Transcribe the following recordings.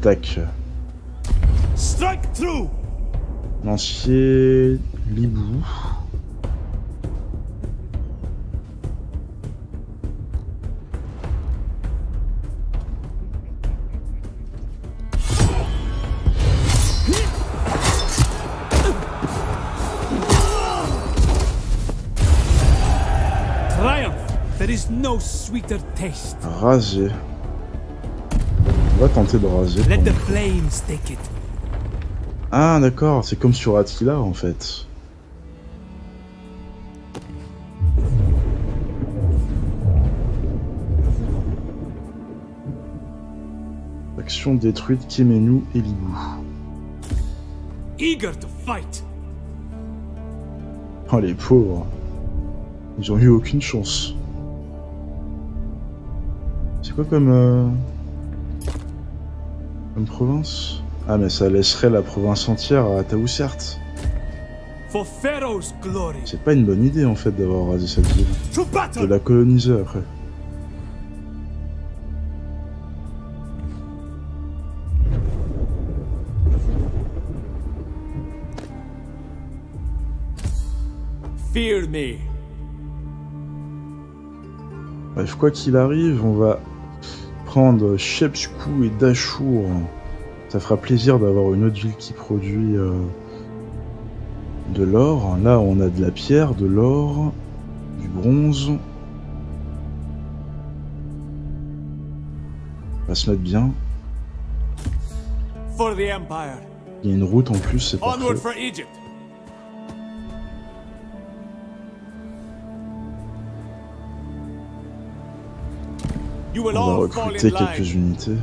Tac. Strike through. Lancier... Libou. There is no sweeter taste. Raser. On va tenter de raser. Let the flames take it. Ah d'accord, c'est comme sur Attila en fait. Action détruite Kéménou et Libou. Eager to fight. Oh les pauvres. Ils ont eu aucune chance. C'est quoi comme province? Ah mais ça laisserait la province entière à Taoussert. For Pharaoh's glory. C'est pas une bonne idée en fait d'avoir rasé cette ville. De la coloniser après. Fear me. Bref, quoi qu'il arrive, on va prendre Shepsku et Dashur. Ça fera plaisir d'avoir une autre ville qui produit de l'or. Là, on a de la pierre, de l'or, du bronze. On va se mettre bien. For the Empire. Il y a une route en plus, c'est parfait. Onward for Egypt. On va recruter quelques unités.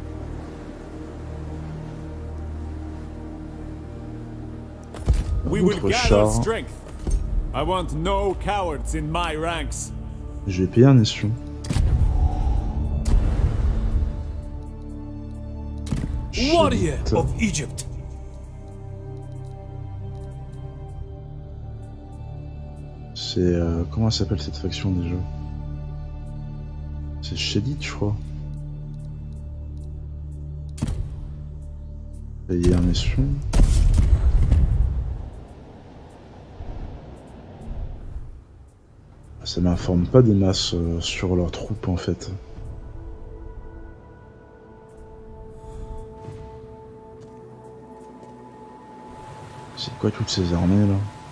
Autre char. Je vais payer un espion. Warrior of Egypt. C'est comment s'appelle cette faction déjà? C'est Shedid, je crois. Payer un espion. Ça m'informe pas des masses sur leurs troupes en fait. C'est quoi toutes ces armées là?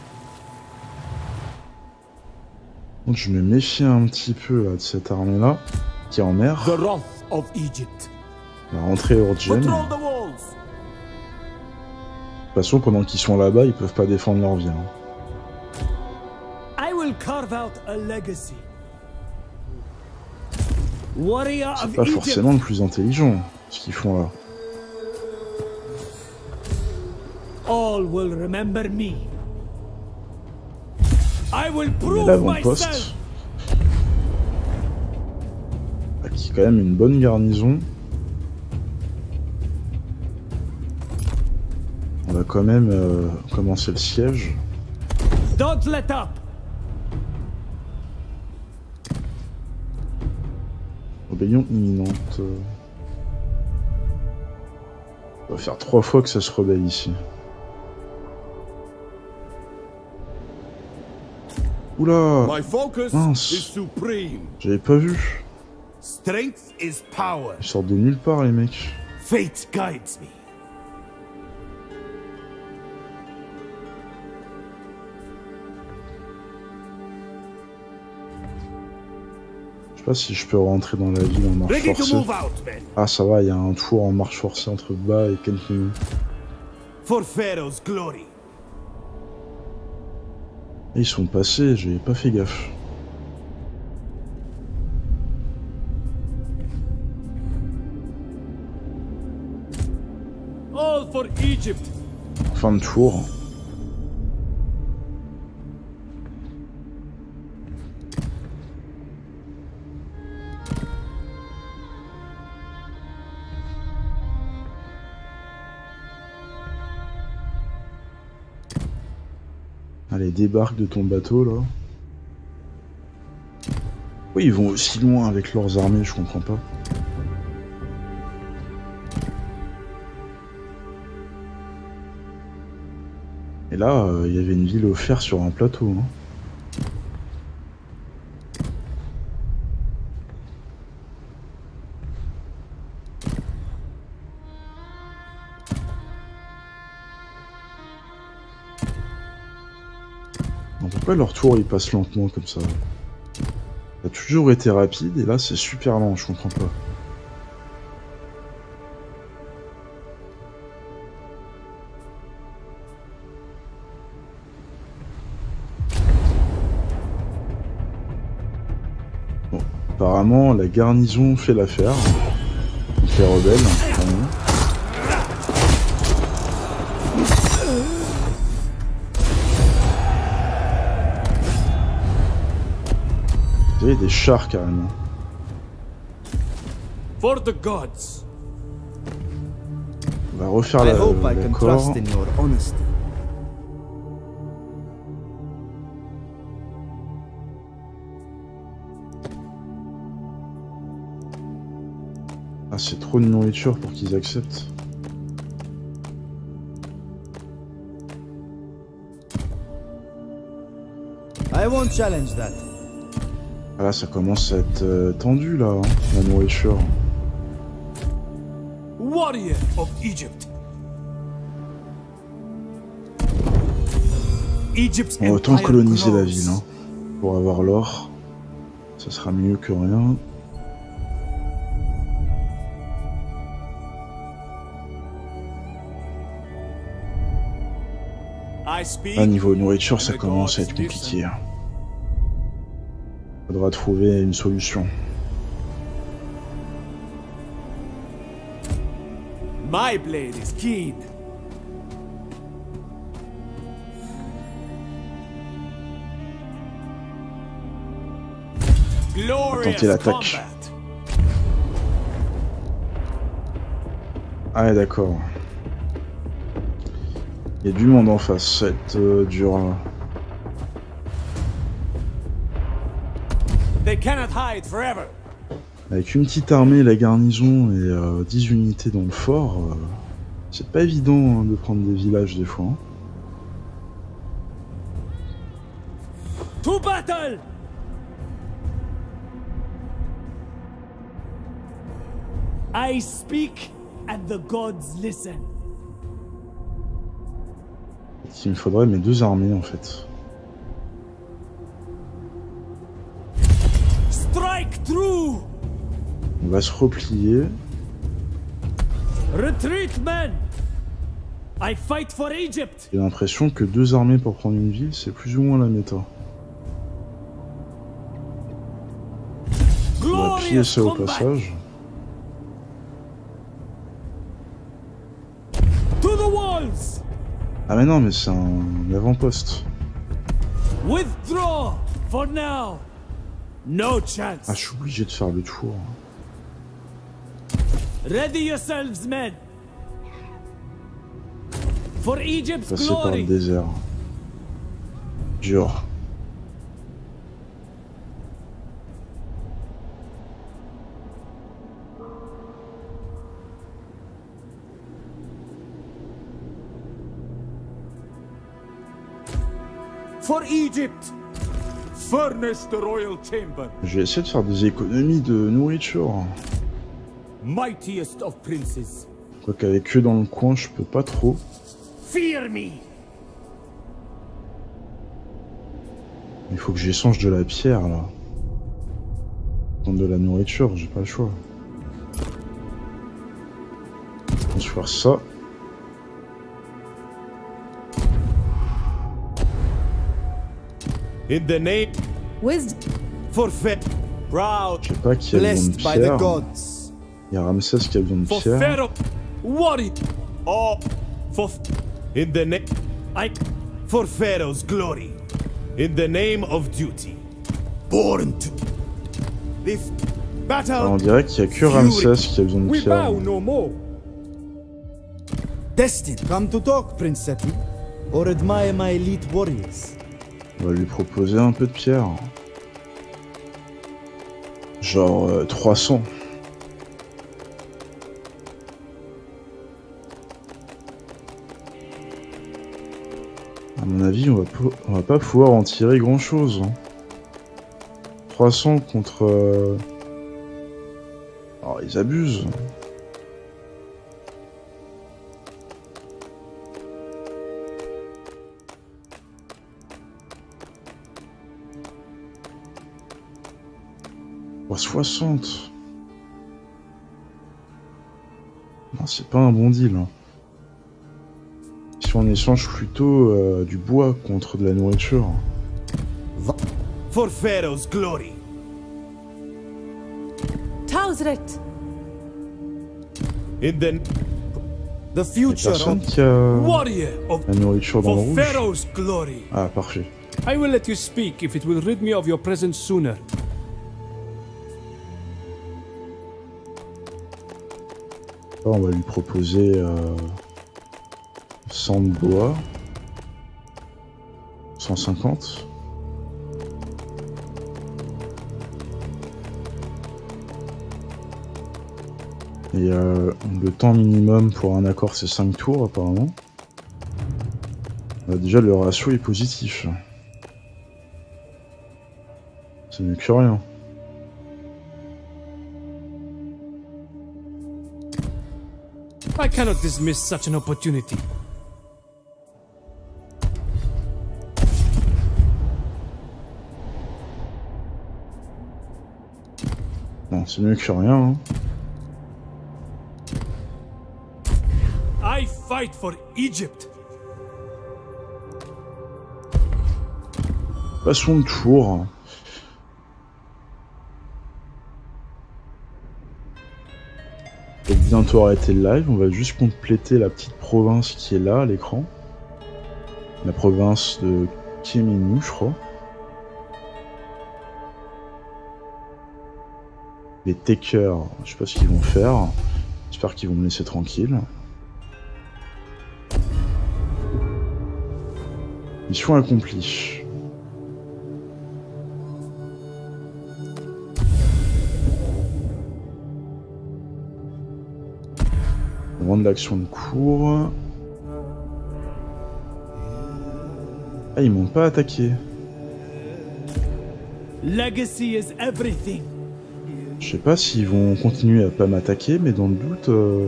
Donc je me méfie un petit peu là, de cette armée là qui est en mer. On va rentrer Urgem. De toute façon, pendant qu'ils sont là-bas, ils peuvent pas défendre leur vie. Hein. C'est pas forcément le plus intelligent ce qu'ils font là. Mais l'avant-poste, qui est quand même une bonne garnison. On va quand même commencer le siège. Don't let up. Rébellion imminente. On va faire 3 fois que ça se rebelle ici. Oula! Mince! J'avais pas vu. Ils sortent de nulle part les mecs. Fate guides me. Je sais pas si je peux rentrer dans la ville en marche forcée. Ah ça va, il y a un tour en marche forcée entre bas et Kenfini. For Pharaoh's glory. Et ils sont passés, j'ai pas fait gaffe. All for Egypt. Fin de tour. Allez, débarque de ton bateau, là. Oui, ils vont aussi loin avec leurs armées, je comprends pas. Et là, il y avait une ville offerte sur un plateau. Hein. Pourquoi leur tour il passe lentement comme ça? Ça a toujours été rapide et là c'est super lent, je comprends pas. Bon, apparemment la garnison fait l'affaire. Donc les rebelles, vraiment. Il y a des chars carrément. For the gods. On va refaire l'accord. Ah, c'est trop de nourriture pour qu'ils acceptent. I won't challenge that. Ah là, ça commence à être tendu là, hein, la nourriture. Warrior of Egypt. Egypt's On va autant empire coloniser la grows. ville, hein, pour avoir l'or. Ça sera mieux que rien. I speak. Ah, niveau nourriture, ça commence à être compliqué. Faudra trouver une solution. My blade is keen. Glorious Tenter l'attaque. combat. Ah ouais, d'accord. Il y a du monde en face, ça va être dur là. They cannot hide forever. Avec une petite armée, la garnison et 10 unités dans le fort, c'est pas évident hein, de prendre des villages des fois. Hein. To battle. I speak and the gods listen. Il me faudrait mes deux armées en fait. Strike through. On va se replier. Retreat, men. I fight for Egypt. J'ai l'impression que deux armées pour prendre une ville, c'est plus ou moins la méta. On va piller Glorious ça au combat. passage. To the walls. Ah mais non, mais c'est un avant-poste. Withdraw for now. No chance. Ah, je suis obligé de faire le tour. Ready yourselves, men. For Egypt's Passer par le glory. désert. Dur. For Egypt. Furnish the royal chamber. Je vais essayer de faire des économies de nourriture. Mightiest of princes. Quoique avec eux dans le coin, je peux pas trop. Fear me. Il faut que j'échange de la pierre là. Prendre de la nourriture, j'ai pas le choix. On se faire ça. In the name Wisdom. forfeit. Proud. Je sais pas qui a besoin de Blessed by the pierre. gods. Il y a Ramsès qui a besoin de For pierre. Pharaoh. Worry. Oh. For. In the name. I. For Pharaoh's glory. In the name of duty. Born to. This battle. Alors, on dirait qu'il y a que Ramsès qui a besoin de We pierre. bow no more. Destined. Come to talk, Prince Seti. Or admire my elite warriors. On va lui proposer un peu de pierre. Genre 300. À mon avis, on va pas pouvoir en tirer grand chose. Hein. 300 contre... Alors, ils abusent. Oh, 60. Non, c'est pas un bon deal. Hein. Si on échange plutôt du bois contre de la nourriture. For Pharaoh's glory. Tausret. In The future Personne of qui a warrior of la nourriture dans le for rouge. Pharaoh's glory. Ah, parfait. I will let you speak if it will rid me of your presence sooner. Là, on va lui proposer 100 de bois. 150. Et le temps minimum pour un accord, c'est 5 tours, apparemment. Déjà, le ratio est positif. C'est mieux que rien. I cannot dismiss such an opportunity. Non, c'est mieux que rien. Hein. I fight for Egypt. Passons de tour. On va bientôt arrêter le live, on va juste compléter la petite province qui est là à l'écran. La province de Kéménou, je crois. Les takers, je sais pas ce qu'ils vont faire. J'espère qu'ils vont me laisser tranquille. Mission accomplie. On rend de l'action de cours. Ah, ils m'ont pas attaqué. Legacy is everything. Je sais pas s'ils vont continuer à pas m'attaquer, mais dans le doute,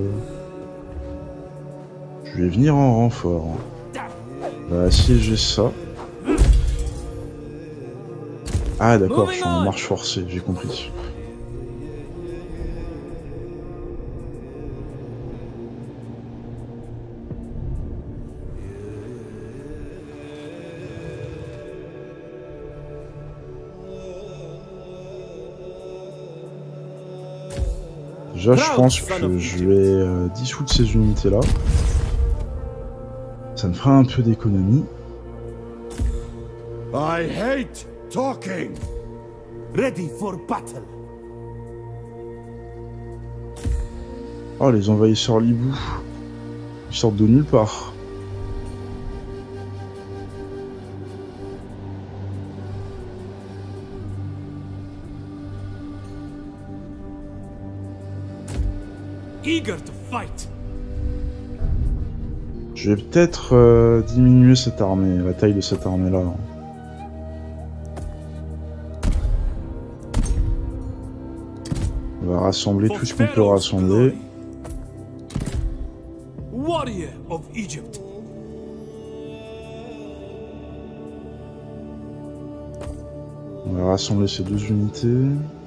je vais venir en renfort. On va assiéger ça. Ah d'accord, je suis en marche forcée, j'ai compris. Déjà, je pense que je vais dissoudre ces unités-là. Ça me fera un peu d'économie. I hate talking. Ready for battle. Oh, les envahisseurs Libou. Ils sortent de nulle part. Eager to fight. Je vais peut-être diminuer cette armée, la taille de cette armée-là. On va rassembler tout ce qu'on peut rassembler. Warrior of Egypt. On va rassembler ces deux unités.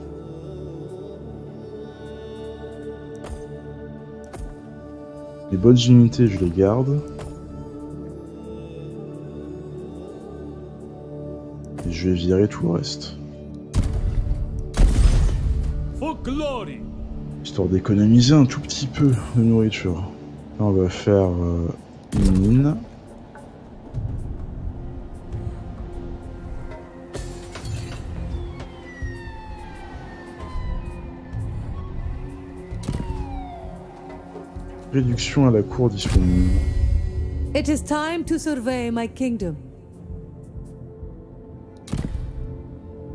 Les bonnes unités, je les garde. Et je vais virer tout le reste. For glory. Histoire d'économiser un tout petit peu de nourriture. Là, on va faire une mine. Réduction à la cour disponible. It is time to survey my kingdom.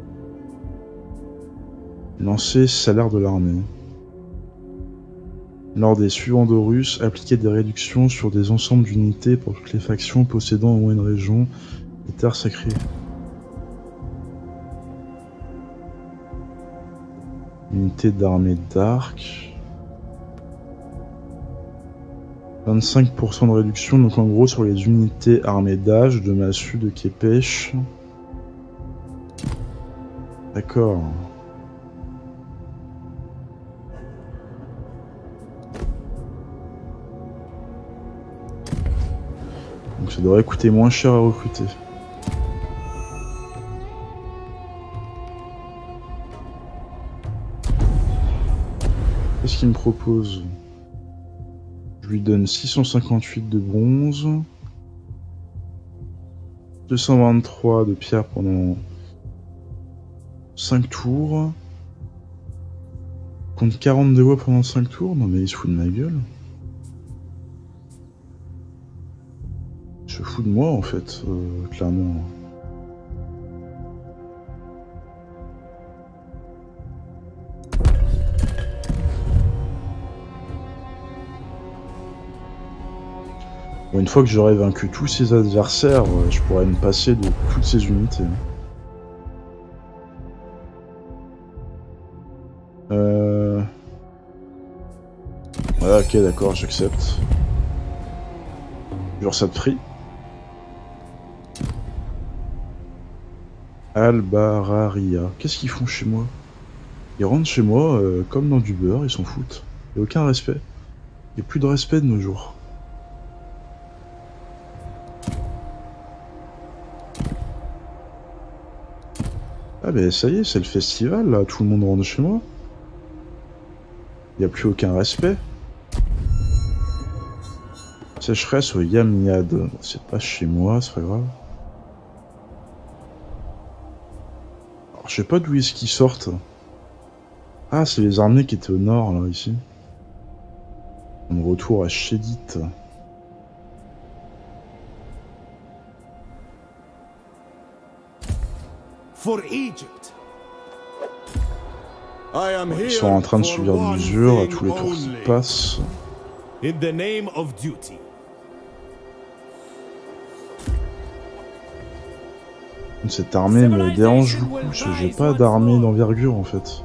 Lancer salaire de l'armée. Lors des suivants d'Horus, appliquer des réductions sur des ensembles d'unités pour toutes les factions possédant au moins une région des terres sacrées. Unité d'armée d'arc. 25% de réduction, donc en gros sur les unités armées d'âge, de massue, de képèche. D'accord. Donc ça devrait coûter moins cher à recruter. Qu'est-ce qu'il me propose? Je lui donne 658 de bronze, 223 de pierre pendant 5 tours, compte 40 de bois pendant 5 tours. Non mais il se fout de ma gueule. Il se fout de moi en fait, clairement. Bon, une fois que j'aurai vaincu tous ses adversaires, je pourrai me passer de toutes ces unités. Ouais, ok, d'accord, j'accepte. Genre ça de prix. Albararia. Qu'est-ce qu'ils font chez moi? Ils rentrent chez moi comme dans du beurre, ils s'en foutent. Il n'y a aucun respect. Il n'y a plus de respect de nos jours. Ah ben ça y est, c'est le festival là, tout le monde rentre chez moi. Il n'y a plus aucun respect. Sécheresse au Yamniad. C'est pas chez moi, c'est pas grave. Alors, je sais pas d'où est-ce qu'ils sortent. Ah, c'est les armées qui étaient au nord, là, ici. On retour à Shedit. Ils sont en train de subir des mesures à tous les tours qui passent. In the name of duty. Cette armée me dérange beaucoup, parce que j'ai pas d'armée d'envergure en fait.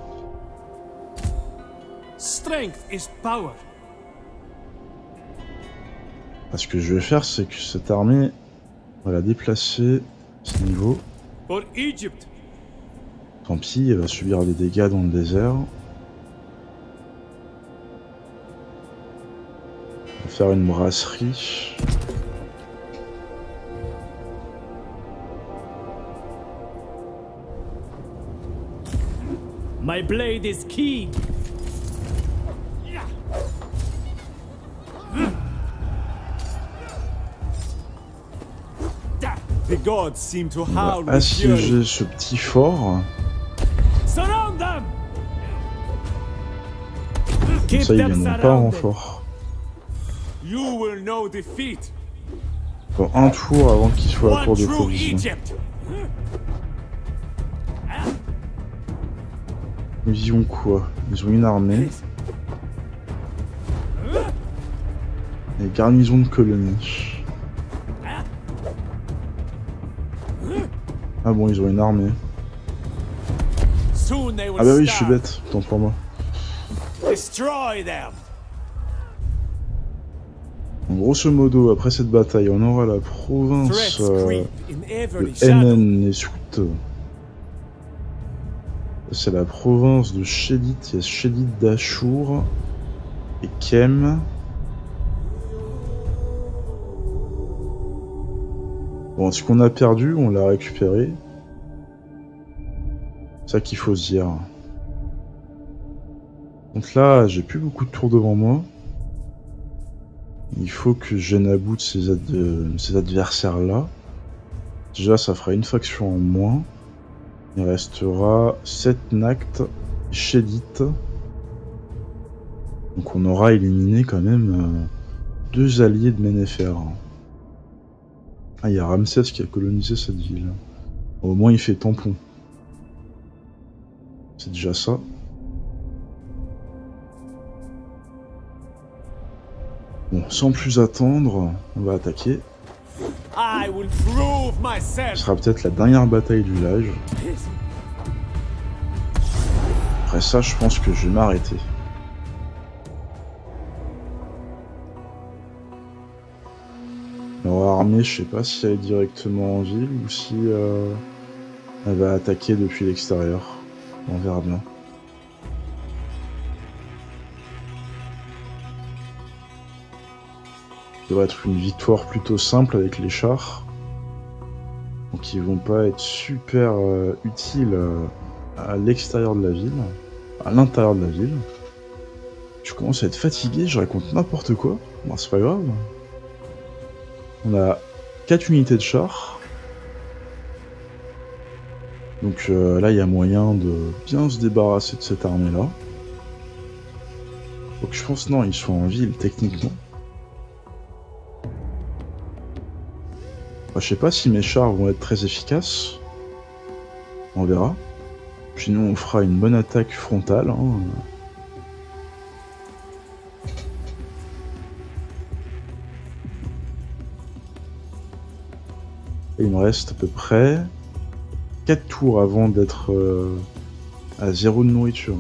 Ce que je vais faire, c'est que cette armée, on va la déplacer à ce niveau. Tant pis, elle va subir des dégâts dans le désert. On va faire une brasserie. My blade is keen. The gods seem to On va howl with assiéger fury. ce petit fort. Surround them. Comme ça, ils viendront pas en renfort. You will know defeat. Encore un tour avant qu'il soit à court de provision. Ils ont quoi? Ils ont une armée. Et garnison de colonie. Ah bon, ils ont une armée. Ah bah oui, je suis bête, tant pour moi. Grosso modo, après cette bataille, on aura la province de Enen-Nesut. C'est la province de Shedit. Il y a Shedit d'Ashur et Kem. Bon, ce qu'on a perdu, on l'a récupéré. C'est ça qu'il faut se dire. Donc là, j'ai plus beaucoup de tours devant moi. Il faut que je gêne à bout de ces adversaires-là. Déjà, ça fera une faction en moins. Il restera 7 Nact et Shedit. Donc on aura éliminé quand même 2 alliés de Ménéfer. Ah, il y a Ramsès qui a colonisé cette ville. Au moins il fait tampon. C'est déjà ça. sans plus attendre, on va attaquer. I will prove Ce myself. sera peut-être la dernière bataille du village. Après ça, je pense que je vais m'arrêter. Leur armée, je sais pas si elle est directement en ville ou si elle va attaquer depuis l'extérieur. On verra bien. Ça devrait être une victoire plutôt simple avec les chars. Donc ils vont pas être super utiles à l'extérieur de la ville. À l'intérieur de la ville. Je commence à être fatigué, je raconte n'importe quoi. Bon, c'est pas grave. On a 4 unités de chars. Donc là, il y a moyen de bien se débarrasser de cette armée-là. Donc je pense, non, ils sont en ville, techniquement. Enfin, je sais pas si mes chars vont être très efficaces. On verra. Sinon, on fera une bonne attaque frontale. Hein. Et il me reste à peu près 4 tours avant d'être à 0 de nourriture.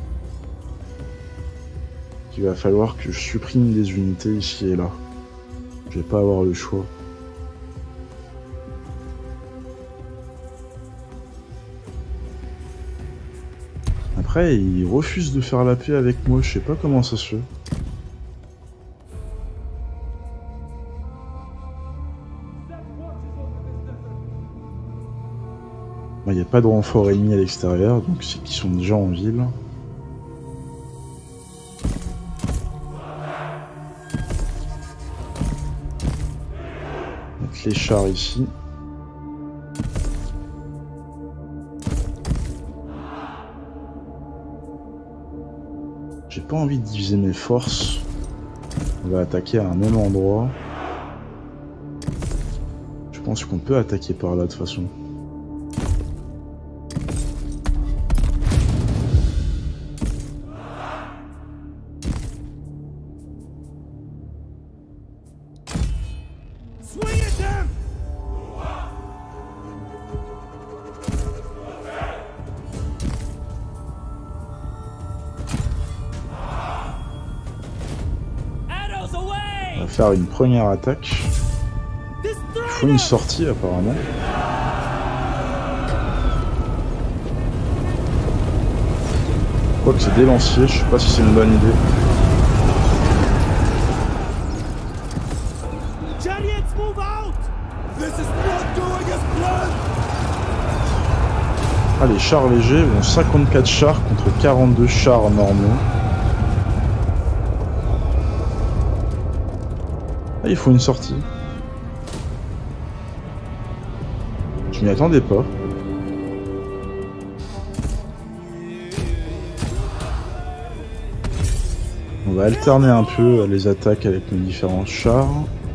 Il va falloir que je supprime des unités ici et là. Je vais pas avoir le choix. Après, ils refusent de faire la paix avec moi, je sais pas comment ça se fait. Il n'y a pas de renfort ennemi à l'extérieur, donc c'est qu'ils sont déjà en ville. Mettre les chars ici. J'ai pas envie de diviser mes forces. On va attaquer à un même endroit. Je pense qu'on peut attaquer par là de toute façon. On va faire une première attaque. Il faut une sortie apparemment. Je crois que c'est des lanciers, je sais pas si c'est une bonne idée. Ah, les chars légers vont 54 chars contre 42 chars normaux. Ah, il faut une sortie. Je m'y attendais pas. On va alterner un peu les attaques avec nos différents chars.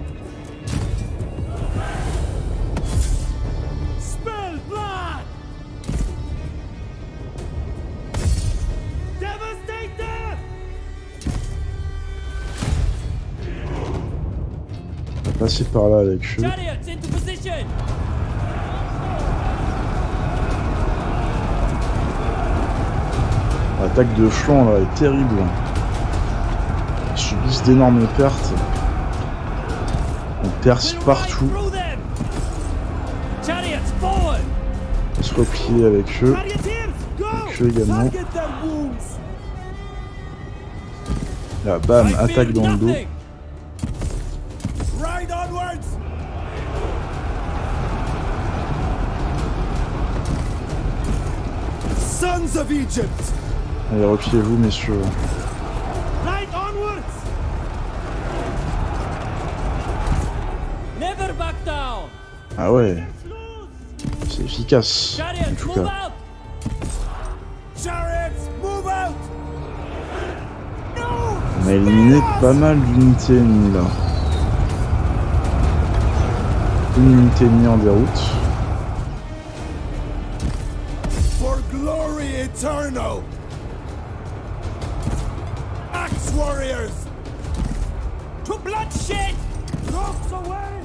Passer par là avec eux. L'attaque de flanc là est terrible. Ils subissent d'énormes pertes. On perce partout. On va se replier avec eux. Avec eux également. Là, bam, attaque dans le dos. Sons of Egypt. Allez, repliez-vous, messieurs. Right onwards. Never back down. Ah ouais. C'est efficace. En tout cas. On a éliminé pas mal d'unités ennemies là. Une unité ennemie en déroute. Eternal. Axe warriors. To bloodshed! Rocks away!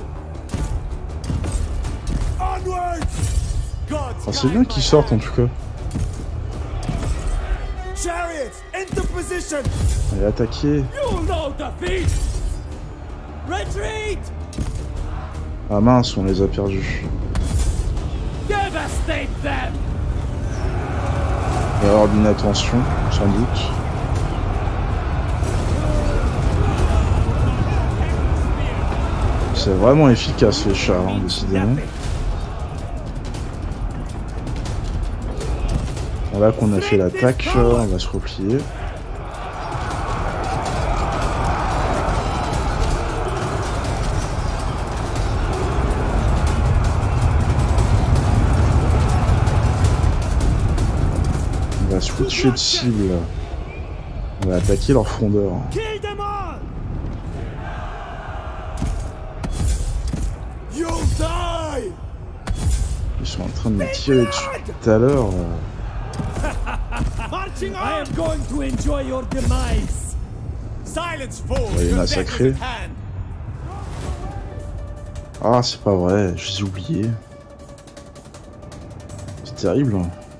Onwards! Ah, c'est bien qu'ils sortent en tout cas. Chariots, into position! Allez, attaquer. You'll know defeat! Retreat! Ah mince, on les a perdus. Devastate them! Erreur d'inattention, sans doute. C'est vraiment efficace les chars, hein, décidément. Voilà qu'on a fait l'attaque, on va se replier. On va switcher de cible. On va attaquer leur frondeur. Kill them all! You'll die! Ils sont en train de me tirer dessus tout à l'heure. Marching on! I am going to enjoy your demise. Silence, fools! On va les massacrer. Ah, c'est pas vrai, je les ai oubliés. C'est terrible.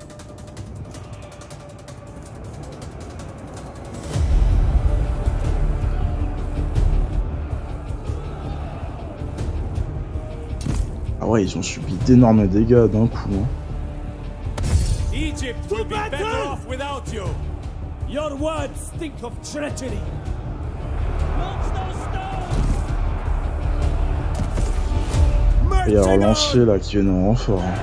Ah ouais, ils ont subi d'énormes dégâts d'un coup. Hein. Egypt will be better off without you. Your words stink of treachery. Et alors lancier là qui viennent en renfort. Hein.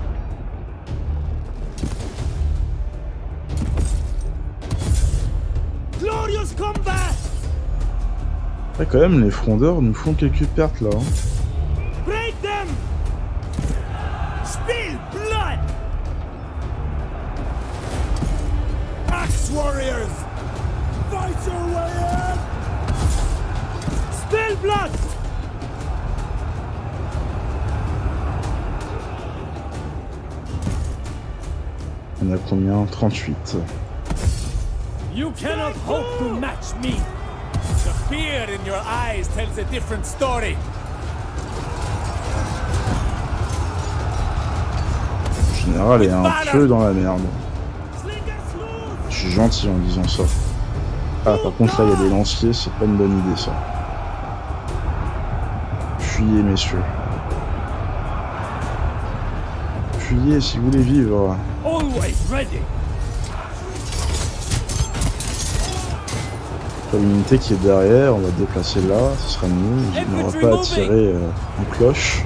Glorious combat. Après quand même les frondeurs nous font quelques pertes là. Hein. Break them. Spill blood. Axe warriors. Fight your way in. Spill blood. On a combien? 38. You cannot hope to match me. The fear in your eyes tells a different story. En général, il est un peu dans la merde. Je suis gentil en disant ça. Ah, par contre, là, il y a des lanciers, c'est pas une bonne idée, ça. Fuyez, messieurs. Fuyez si vous voulez vivre. Always ready. Une unité qui est derrière, on va déplacer là, ce sera mieux. Il n'aura pas à tirer en cloche.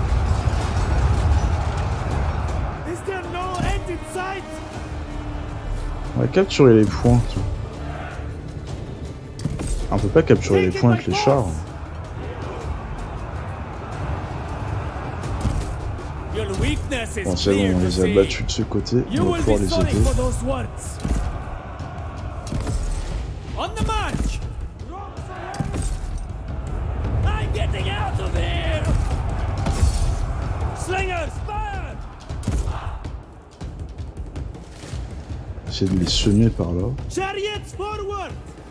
On va capturer les points. On peut pas capturer les points avec les chars. Bon, c'est bon, on les a battus de ce côté, on va pouvoir les aider. Essayer de les semer par là. Chariots forward!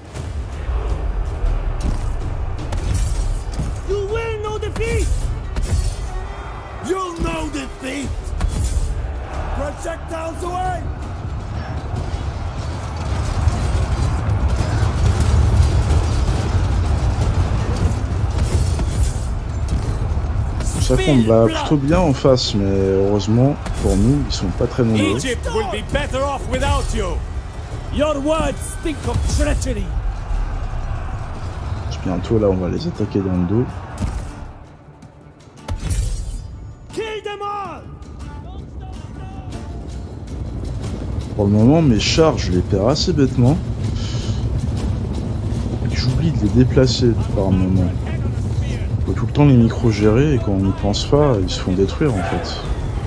You will know defeat! You'll know defeat! Projectiles away! Ça combat plutôt bien en face, mais heureusement pour nous, ils sont pas très nombreux. Egypt will be better off without you. Your words stink of treachery. Bientôt là, on va les attaquer dans le dos. Kill them all. Pour le moment, mes chars, je les perds assez bêtement. J'oublie de les déplacer par moment. Faut tout le temps les micro-gérer et quand on n'y pense pas, ils se font détruire en fait.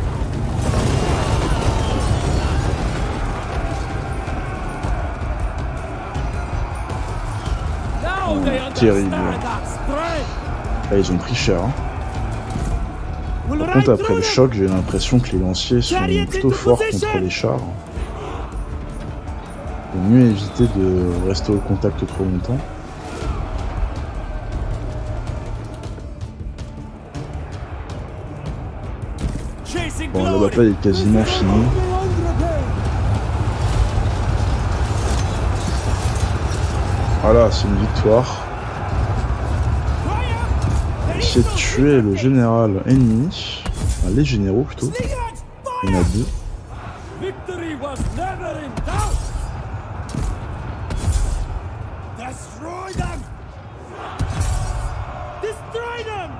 Terrible. Là, ils ont pris cher. Hein. Par contre, après le choc, j'ai l'impression que les lanciers sont plutôt forts contre les chars. Il vaut mieux éviter de rester au contact trop longtemps. Chasing Bon, la glory. bataille est quasiment finie. Voilà, c'est une victoire. Essayer de tuer le général ennemi. Enfin, les généraux plutôt. Il y en a deux. Victory was never in doubt. Destroy them. Destroy them.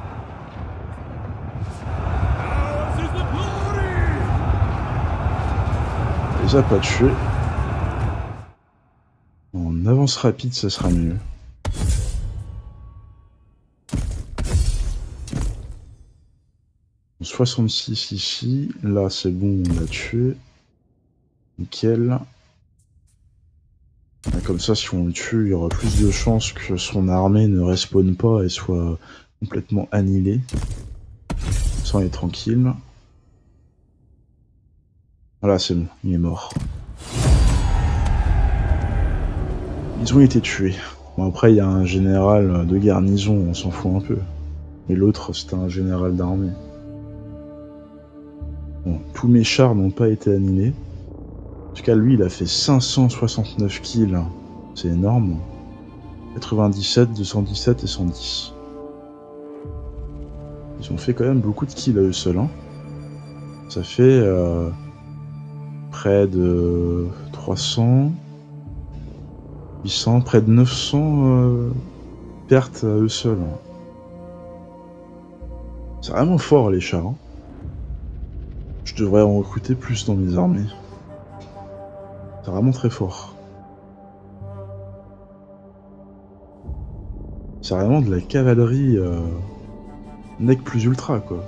Ours is the glory. On les a pas tués. En avance rapide, ça sera mieux. « 66 ici, là c'est bon, on l'a tué. Nickel. Et comme ça, si on le tue, il y aura plus de chances que son armée ne respawn pas et soit complètement annihilée. Comme ça, on est tranquille. Voilà, c'est bon, il est mort. Ils ont été tués. Bon, après, il y a un général de garnison, on s'en fout un peu. Mais l'autre, c'était un général d'armée. Bon, tous mes chars n'ont pas été annihilés. En tout cas, lui, il a fait 569 kills. C'est énorme. 97, 217 et 110. Ils ont fait quand même beaucoup de kills à eux seuls. Hein. Ça fait près de 300, 800, près de 900 pertes à eux seuls. Hein. C'est vraiment fort les chars. Hein. Je devrais en recruter plus dans mes armées. C'est vraiment très fort. C'est vraiment de la cavalerie nec plus ultra quoi.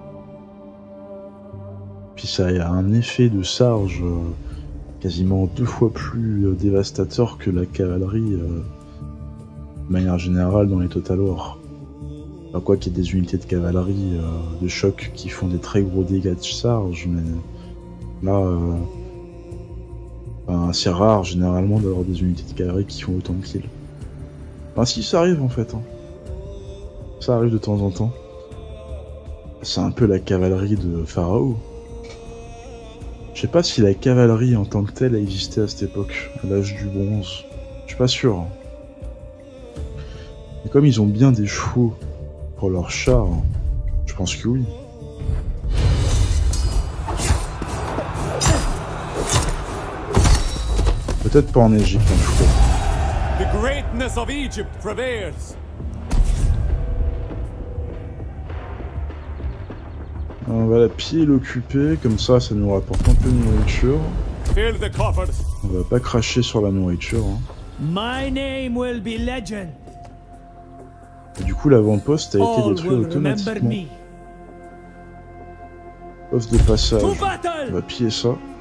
Puis ça a un effet de charge quasiment 2 fois plus dévastateur que la cavalerie de manière générale dans les Total War. Enfin, quoi qu'il y ait des unités de cavalerie de choc qui font des très gros dégâts de charge, mais là c'est rare généralement d'avoir des unités de cavalerie qui font autant de kills. Enfin si, ça arrive en fait. Hein. Ça arrive de temps en temps. C'est un peu la cavalerie de Pharaon. Je sais pas si la cavalerie en tant que telle a existé à cette époque, à l'âge du bronze. Je suis pas sûr. Hein. Et comme ils ont bien des chevaux pour leurs chars, je pense que oui. Peut-être pas en Égypte en tout cas. The greatness of Egypt prevails. On va la piller et l'occuper, comme ça, ça nous rapporte un peu de nourriture. Fill the coffers. On va pas cracher sur la nourriture. Hein. My name will be legend. Et du coup, l'avant-poste a été All détruit will remember automatiquement. me. Poste de passage. To On battle! va piller ça.